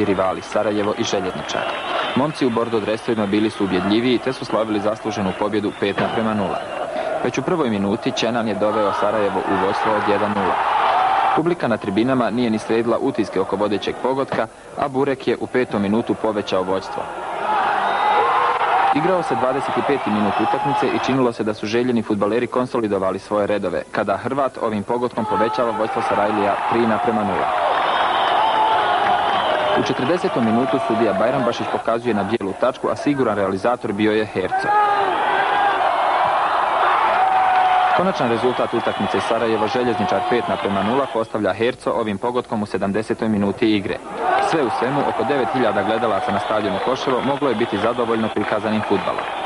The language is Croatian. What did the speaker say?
rivali Sarajevo i Željezničar. Momci u bordo dresovima bili su ubjedljiviji te su slavili zasluženu pobjedu 5:0. Već u prvoj minuti Čenan je doveo Sarajevo u vodstvo od 1:0. Publika na tribinama nije ni slijedila utiske oko vodećeg pogotka, a Burek je u 5. minutu povećao vodstvo. Igrao se 25. minut utakmice i činilo se da su željeni fudbaleri konsolidovali svoje redove, kada Hrvat ovim pogotkom povećava vodstvo Sarajlija 3:0. U 40. minutu sudija Bajrambašić pokazuje na bijelu tačku, a siguran realizator bio je Herco. Konačan rezultat utakmice Sarajevo Željezničar 5:0 postavlja Herco ovim pogotkom u 70. minuti igre. Sve u svemu, oko 9.000 gledalaca na stadionu Koševo moglo je biti zadovoljno prikazanim fudbalom.